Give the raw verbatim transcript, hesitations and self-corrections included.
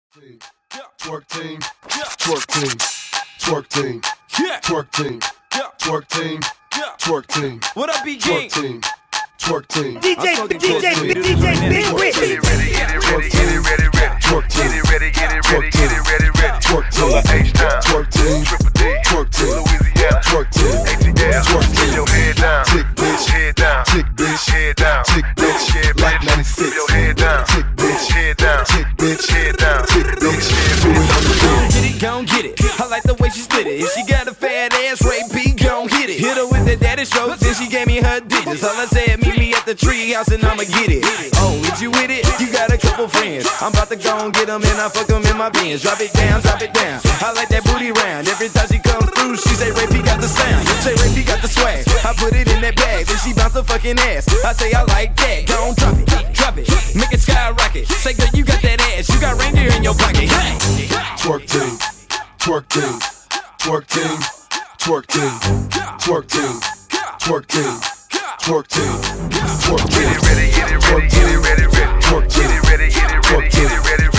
team, twerk team, twerk team, twerk team, twerk team, twerk team, twerk team. What up, B King? Twerk team, twerk team. D J, D J, D J, Big Rich. Get it ready, get it ready, get it ready, ready. Twerk Get team, it ready, get it ready, get it ready, ready. twerk Lower team, H-Town, twerk team, Triple D, twerk team, Louisiana, twerk team, A T L, twerk get team. your head down, Tick bitch, head down, tick bitch, head down, tick bitch, head like bitch, ninety-six. your head down, Tick bitch, head down, tick bitch, head down, tick bitch. Do it on the Gon' beat. get it, gon' get it. I like the way she split it. If she got a fat ass, Ray P, gon' hit it. Hit her with the daddy strokes, then she gave me her digits. All I said, meet me at the tree house and I'ma get it. Oh, if you with it, you got a couple friends. I'm about to go and get them and I fuck them in my pants. Drop it down, drop it down. I like that booty round. Every time she comes through, she say, Ray P got the sound. Say, Ray P got the swag. I put it in that bag, then she bounce her fucking ass. I say, I like that. Gon' drop it, drop it. Make it skyrocket. Say, girl, you got that ass. You got reindeer in your pocket. Hey! Twerk team, twerk team, twerk team, twerk team, twerk team, twerk team, twerk team, twerk get team. it ready, get it ready, get it ready, ready. Twerk Get team, it ready, get it ready, get it ready,